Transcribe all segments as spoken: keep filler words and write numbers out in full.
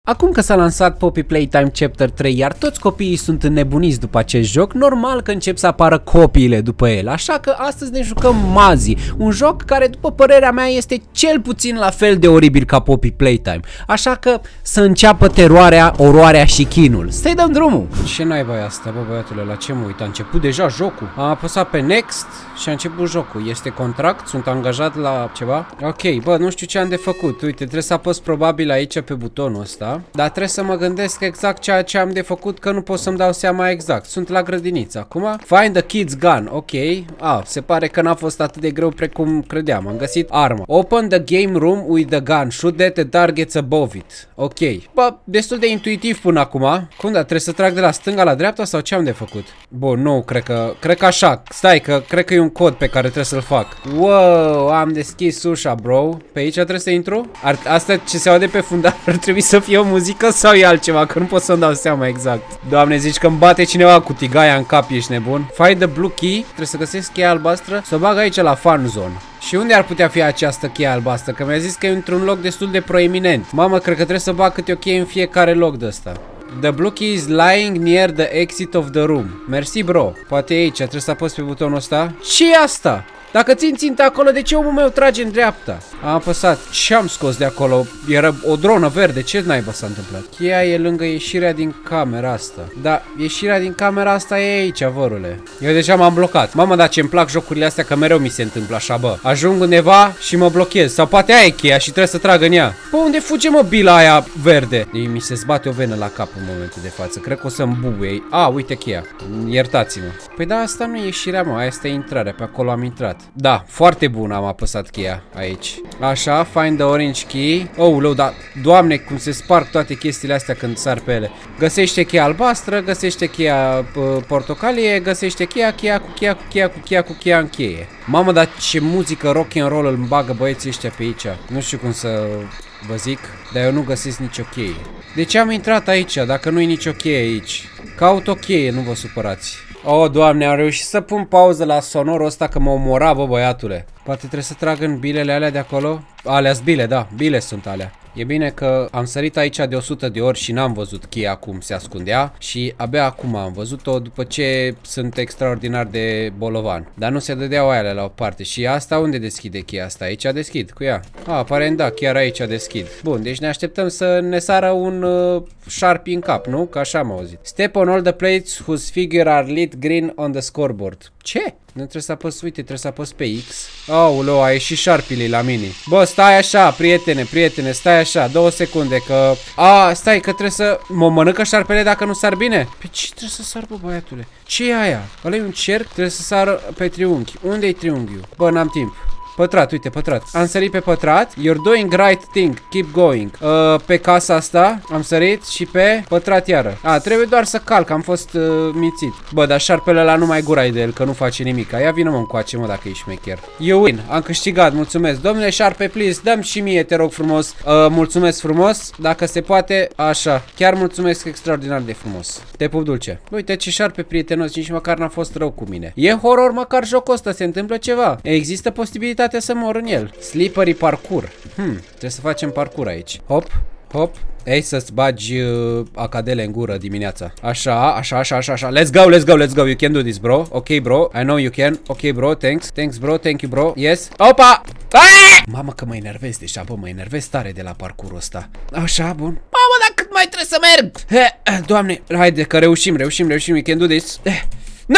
Acum că s-a lansat Poppy Playtime Chapter trei, iar toți copiii sunt înnebuniți după acest joc, normal că încep să apară copiile după el, așa că astăzi ne jucăm Mazi, un joc care, după părerea mea, este cel puțin la fel de oribil ca Poppy Playtime, așa că să înceapă teroarea, oroarea și chinul. Să-i dăm drumul! Ce naiba e asta, bă, băiatule, la ce mă uit? A început deja jocul. Am apăsat pe Next și a început jocul. Este contract? Sunt angajat la ceva? Ok, bă, nu știu ce am de făcut. Uite, trebuie să apăs probabil aici pe butonul ăsta, dar trebuie să mă gândesc exact ceea ce am de făcut, că nu pot să-mi dau seama exact. Sunt la grădiniță acum. Find the kid's gun. Ok. Ah, se pare că n-a fost atât de greu precum credeam. Am găsit armă. Open the game room with the gun. Shoot at the targets above it. Ok. Bă, destul de intuitiv până acum. Cum da? Trebuie să trag de la stânga la dreapta sau ce am de făcut? Bun, nu, cred că, cred că așa. Stai, că cred că e un cod pe care trebuie să-l fac. Wow, am deschis ușa, bro. Pe aici trebuie să intru? Ar, asta ce se aude pe fundal ar trebui să fie o muzică sau e altceva? Că nu pot să-mi dau seama exact. Doamne, zici că îmi bate cineva cu tigaia în cap, ești nebun? Find the blue key. Trebuie să găsesc cheia albastră. Să o bag aici la fun zone. Și unde ar putea fi această cheie albastră? Că mi-a zis că e într-un loc destul de proeminent. Mamă, cred că trebuie să bag câte o cheie în fiecare loc de ăsta. The blue key is lying near the exit of the room. Mersi, bro. Poate e aici, trebuie să apăs pe butonul ăsta. Ce e asta? Dacă țin ținta acolo, de ce omul meu trage în dreapta? Am apăsat. Ce am scos de acolo? Era o dronă verde. Ce naiba s-a întâmplat? Cheia e lângă ieșirea din camera asta. Da, ieșirea din camera asta e aici, vărule. Eu deja m-am blocat. Mamă, dar ce-mi plac jocurile astea, că mereu mi se întâmplă așa, bă. Ajung undeva și mă blochez. Sau poate aia e cheia și trebuie să trag în ea. Bă, unde fuge, mă, bila aia verde? Ei, mi se zbate o venă la cap în momentul de față. Cred că o să-mi bubuie. A, uite cheia. Iertați-mă. Păi da, asta nu e ieșirea, mă. Aia este intrarea. Pe acolo am intrat. Da, foarte bun, am apăsat cheia aici. Așa, find the orange key. Oh, leu, da, doamne, cum se sparg toate chestiile astea când sar pe ele. Găsește cheia albastră, găsește cheia uh, portocalie, găsește cheia, cheia cu cheia cu cheia cu cheia cu cheia în cheie. Mamă, dar ce muzică rock and roll îmi bagă băieții ăștia pe aici. Nu știu cum să vă zic, dar eu nu găsesc nicio cheie. De ce am intrat aici, dacă nu e nicio cheie aici? Caut o cheie, nu vă supărați. Oh, Doamne, am reușit să pun pauză la sonorul ăsta că mă omora, bă, băiatule. Poate trebuie să trag în bilele alea de acolo. Alea-s bile, da, bile sunt alea. E bine că am sărit aici de o sută de ori și n-am văzut cheia cum se ascundea. Și abia acum am văzut-o după ce sunt extraordinar de bolovan. Dar nu se dădeau alea la o parte. Și asta unde deschide cheia asta? Aici deschid cu ea. A, aparent da, chiar aici deschid. Bun, deci ne așteptăm să ne sară un uh, șarpi în cap, nu? Că așa am auzit. Step on all the plates whose figure are lit green on the scoreboard. Ce? Nu trebuie să apăs, uite, trebuie să apăs pe X. Aoleu, a ieșit șarpile la mine. Bă, stai așa, prietene, prietene, stai așa, două secunde, că... A, stai, că trebuie să... Mă mănâncă șarpele dacă nu sar bine? Pe ce trebuie să sar, bă, băiatule? Ce e aia? Ăla e un cerc? Trebuie să sar pe triunghi. Unde-i triunghiul? Bă, n-am timp. Pătrat, uite, pătrat. Am sărit pe pătrat. You're doing right thing. Keep going. Uh, pe casa asta am sărit și pe pătrat iară. A, trebuie doar să calc. Am fost uh, mințit. Bă, dar șarpele ăla nu mai gurai de el, că nu face nimic. Ia vină, mă, încoace, mă, dacă ești șmecher. You win. Am câștigat. Mulțumesc. Domnule șarpe, please, dăm și mie, te rog frumos. Uh, mulțumesc frumos. Dacă se poate, așa. Chiar mulțumesc extraordinar de frumos. Te pup dulce. Uite ce șarpe prietenos, nici măcar n-a fost rău cu mine. E horror, măcar jocul ăsta, se întâmplă ceva. Există posibilitatea să mor în el. Slippery parkour. Hmm, trebuie să facem parkour aici. Hop, hop. Ei, să-ți bagi uh, acadele în gură dimineața. Așa, așa, așa, așa, așa. Let's go, let's go, let's go. You can do this, bro. Ok, bro. I know you can. Ok, bro. Thanks. Thanks, bro. Thank you, bro. Yes. Opa! Aaaa! Mamă, că mă enervez deja, bă. Mă enervez tare de la parkourul ăsta. Așa, bun. Mamă, dar cât mai trebuie să merg? He, doamne, haide că reușim, reușim, reușim. You can do this. No!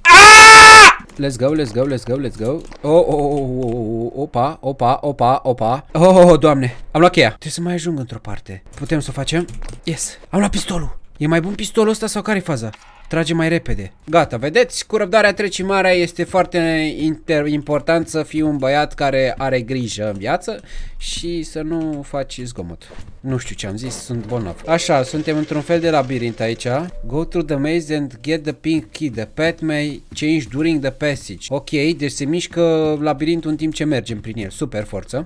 Aaaa! Let's go, let's go, let's go, let's go. Oh, oh, oh, oh, oh, opa, opa, opa, opa. Oh, oh, oh, Doamne, am luat cheia. Trebuie să mai ajung într-o parte. Putem să o facem? Yes. Am luat pistolul. E mai bun pistolul ăsta sau care-i faza? Trage mai repede. Gata, vedeți? Cu răbdarea treci marea. Este foarte important să fii un băiat care are grijă în viață și să nu faci zgomot. Nu știu ce am zis, sunt bolnav. Așa, suntem într-un fel de labirint aici. Go through the maze and get the pink key. The path may change during the passage. Ok, deci se mișcă labirintul în timp ce mergem prin el. Super, forță.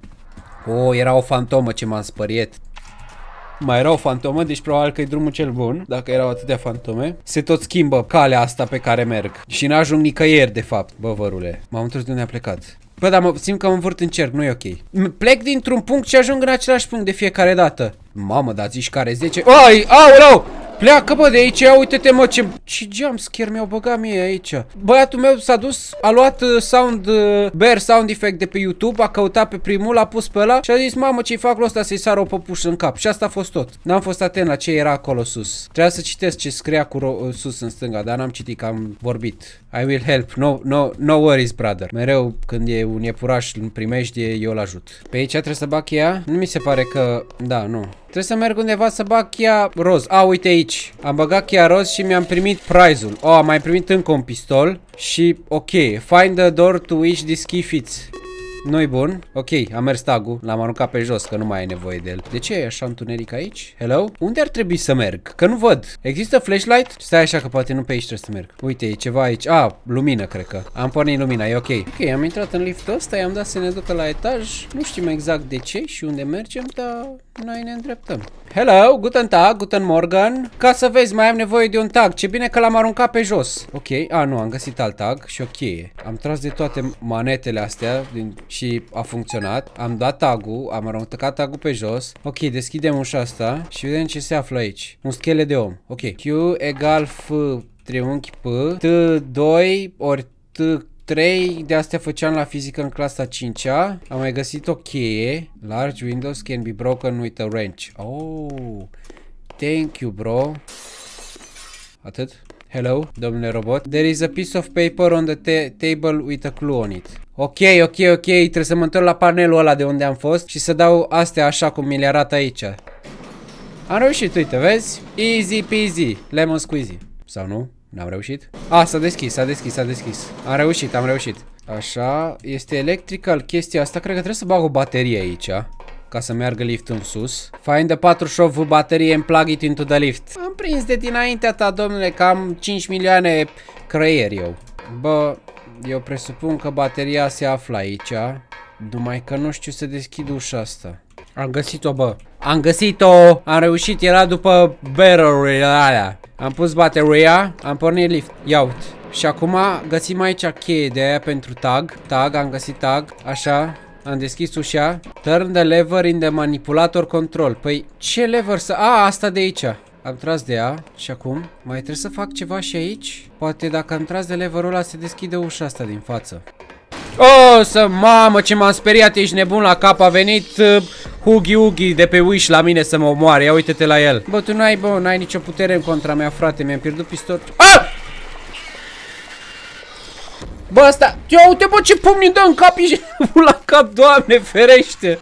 Oh, era o fantomă ce m-a spăriet. Mai era o fantomă, deci probabil că e drumul cel bun. Dacă erau atâtea fantome. Se tot schimbă calea asta pe care merg. Și n-ajung nicăieri, de fapt. Bă, vărule, m-am întors de unde a plecat. Bă, dar mă simt că mă învârt în cerc, nu e ok. Plec dintr-un punct și ajung în același punct de fiecare dată. Mamă, dar zici care zece? Ai, aoleu! Pleacă, bă, de aici, ia uite-te, mă, ce... Ce jumpscare mi-au băgat mie aici. Băiatul meu s-a dus, a luat uh, sound, uh, bear sound effect de pe YouTube, a căutat pe primul, l-a pus pe ăla și a zis, mamă, ce-i fac lui ăsta să-i sară o păpușă în cap. Și asta a fost tot. N-am fost atent la ce era acolo sus. Trebuia să citesc ce scria cu uh, sus în stânga, dar n-am citit, că am vorbit. I will help, no, no, no worries, brother. Mereu când e un iepuraș în primejdie, eu l-ajut. Pe aici trebuie să bag cheia? Nu mi se pare că... Da, nu. Trebuie să merg undeva să bag cheia roz. A, uite aici. Am băgat cheia roz și mi-am primit prize-ul. Oh, am mai primit încă un pistol. Și, ok. Find the door to which this key fits. Nu-i bun. Ok, am mers tagul. L-am aruncat pe jos, că nu mai ai nevoie de el. De ce e așa întuneric aici? Hello? Unde ar trebui să merg? Că nu văd. Există flashlight? Stai așa că poate nu pe aici trebuie să merg. Uite, e ceva aici. Ah, lumină, cred că. Am pornit lumina, e ok. Ok, am intrat în liftul ăsta, i-am dat să ne ducă la etaj. Nu știm exact de ce și unde mergem, dar noi ne îndreptăm. Hello, guten Tag, guten Morgen. Ca să vezi, mai am nevoie de un tag. Ce bine că l-am aruncat pe jos. Ok, a, nu, am găsit alt tag și o cheie. Am tras de toate manetele astea din... și a funcționat. Am dat tagul, am aruncat tagul pe jos. Ok, deschidem ușa asta și vedem ce se află aici. Un schelet de om. Ok, Q egal F triunghi P, T doi ori T trei, de astea făceam la fizică în clasa a cincea. Am mai găsit o cheie. Large windows can be broken with a wrench. Oh, thank you, bro. Atât. Hello, domnule robot. There is a piece of paper on the table with a clue on it. Ok, ok, ok, trebuie să mă întorc la panelul ăla de unde am fost și să dau astea așa cum mi le arată aici. Am reușit, uite, vezi? Easy peasy, lemon squeezy. Sau nu? N-am reușit? A, s-a deschis, s-a deschis, s-a deschis. Am reușit, am reușit. Așa, este electrical chestia asta. Cred că trebuie să bag o baterie aici ca să meargă liftul în sus. Find the patruzeci și opt baterie and plug it into the lift. Am prins de dinaintea ta, domnule, că am cinci milioane creieri eu. Bă, eu presupun că bateria se află aici. Numai că nu știu să deschid ușa asta. Am găsit-o, bă. Am găsit-o! Am reușit, era după barrel-urile alea. Am pus bateria, am pornit lift. Ia uite. Și acum găsim aici cheie de aia pentru tag. Tag, am găsit tag. Așa. Am deschis ușa. Turn the lever in the manipulator control. Păi, ce lever să... A, asta de aici. Am tras de ea. Și acum? Mai trebuie să fac ceva și aici? Poate dacă am tras de leverul ăla se deschide ușa asta din față. Oh, să mamă, ce m-am speriat, ești nebun la cap. A venit uh, Hugi Hugi de pe Wish la mine să mă omoare. Ia uite-te la el. Bă, tu n-ai, bă, n-ai nicio putere în contra mea, frate. Mi-am pierdut pistol. Ah! Bă, asta... Ia uite, bă, ce pumni dă în cap, ești la cap, Doamne, ferește.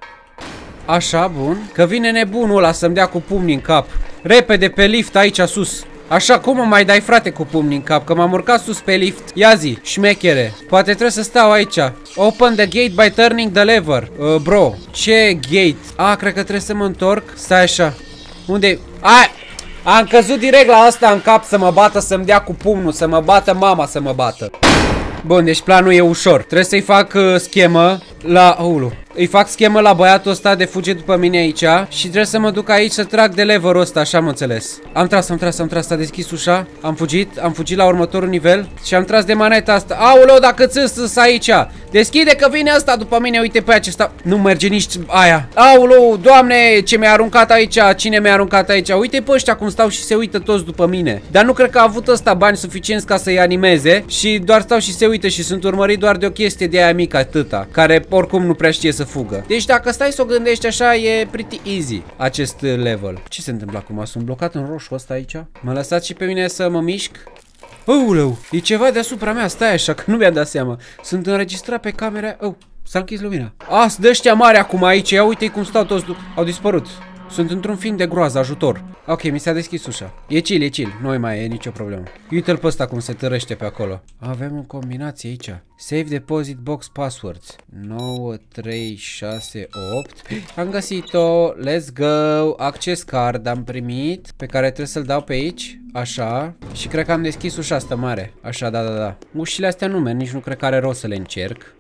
Așa, bun. Că vine nebunul ăla să-mi dea cu pumni în cap. Repede pe lift aici sus. Așa, cum mă mai dai, frate, cu pumni în cap? Că m-am urcat sus pe lift. Ia zi, șmechere. Poate trebuie să stau aici. Open the gate by turning the lever. uh, Bro, ce gate? A, cred că trebuie să mă întorc. Stai așa. Unde? Ai! Am căzut direct la asta în cap să mă bată, să-mi dea cu pumnul. Să mă bată mama, să mă bată. Bun, deci planul e ușor. Trebuie să-i fac uh, schemă la... Ulu. Îi fac schemă la băiatul ăsta de fuge după mine aici. Și trebuie să mă duc aici să trag de leverul ăsta, așa am înțeles. Am tras, am tras, am tras, s-a deschis ușa. Am fugit, am fugit la următorul nivel. Și am tras de maneta asta. Aoleu, dacă ți-s aici. Deschide că vine ăsta după mine, uite pe acesta. Nu merge nici aia. Aoleu, Doamne, ce mi-a aruncat aici. Cine mi-a aruncat aici? Uite pe ăștia cum stau și se uită toți după mine. Dar nu cred că a avut ăsta bani suficienți ca să-i animeze. Și doar stau și se uită și sunt urmărit doar de o chestie de aia mică atâta, care oricum nu prea știe să fugă. Deci dacă stai să o gândești așa, e pretty easy acest level. Ce se întâmplă acum? Sunt blocat în roșu ăsta aici? M-a lăsat și pe mine să mă mișc. Aoleu, e ceva deasupra mea, stai așa, că nu mi-a dat seama. Sunt înregistrat pe camera. Oh, s-a închis lumina. A, sunt ăștia mari acum aici, ia uite cum stau toți, au dispărut. Sunt într-un film de groază, ajutor. Ok, mi s-a deschis ușa. E chill, e chill, nu mai e nicio problemă. Uite-l pe ăsta cum se târăște pe acolo. Avem o combinație aici. Save deposit box passwords. nouă, trei, șase, opt. Am găsit-o. Let's go. Access card am primit, pe care trebuie să-l dau pe aici. Așa. Și cred că am deschis ușa asta mare. Așa, da, da, da. Ușile astea nu merg, nici nu cred că are rost să le încerc.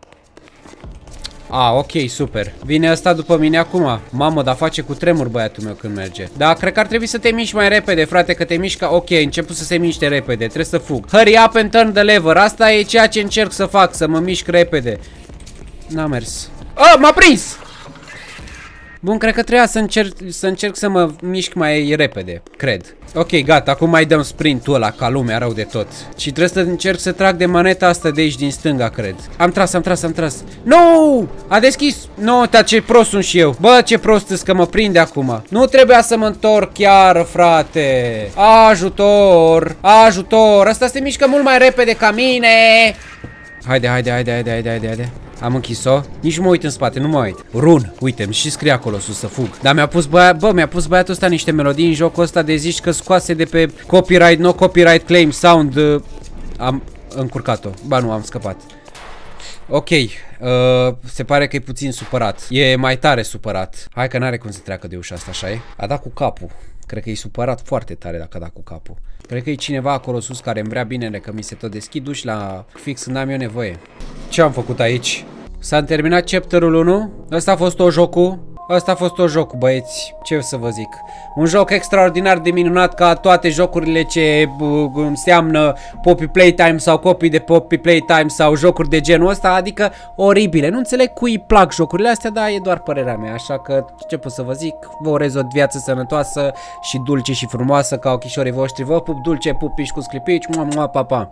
A, ok, super. Vine ăsta după mine acum. Mamă, dar face cu tremur băiatul meu când merge. Da, cred că ar trebui să te miști mai repede, frate, că te mișcă. Ok, început să se miște repede, trebuie să fug. Hurry up and turn the lever. Asta e ceea ce încerc să fac, să mă mișc repede. N-a mers. A, m-a prins! Bun, cred că trebuia să încerc, să încerc să mă mișc mai repede, cred. Ok, gata, acum mai dăm sprintul ăla ca lumea, rău de tot. Și trebuie să încerc să trag de maneta asta de aici din stânga, cred. Am tras, am tras, am tras. No! A deschis! No, ta ce prost sunt și eu. Bă, ce prost îs că mă prinde acum. Nu trebuia să mă întorc chiar, frate. Ajutor! Ajutor! Asta se mișcă mult mai repede ca mine! Haide, haide, haide, haide, haide, haide, haide. Am închis-o. Nici nu mă uit în spate, nu mă uit. Run, uite, și scrie acolo sus să fug. Dar mi-a pus băia, bă, mi-a pus băiatul ăsta niște melodii în jocul ăsta de zici că scoase de pe copyright, no copyright claim sound. Uh, am încurcat-o. Ba nu, am scăpat. Ok, uh, se pare că e puțin supărat. E mai tare supărat. Hai că n-are cum să treacă de ușa asta, așa e? A dat cu capul. Cred că e supărat foarte tare dacă a dat cu capul. Cred că e cineva acolo sus care îmi vrea binele, că mi se tot deschid uși la fix când am eu nevoie. Ce am făcut aici? S-a terminat chapterul unu. Ăsta a fost o jocul. Ăsta a fost o jocul, băieți. Ce să vă zic? Un joc extraordinar de minunat ca toate jocurile ce uh, înseamnă Poppy Playtime sau copii de Poppy Playtime sau jocuri de genul ăsta, adică oribile. Nu înțeleg cui îi plac jocurile astea, dar e doar părerea mea, așa că ce pot să vă zic? Vă urez o viață sănătoasă și dulce și frumoasă ca ochișorii voștri. Vă pup dulce, pupici cu sclipici, mua, mua, pa, pa.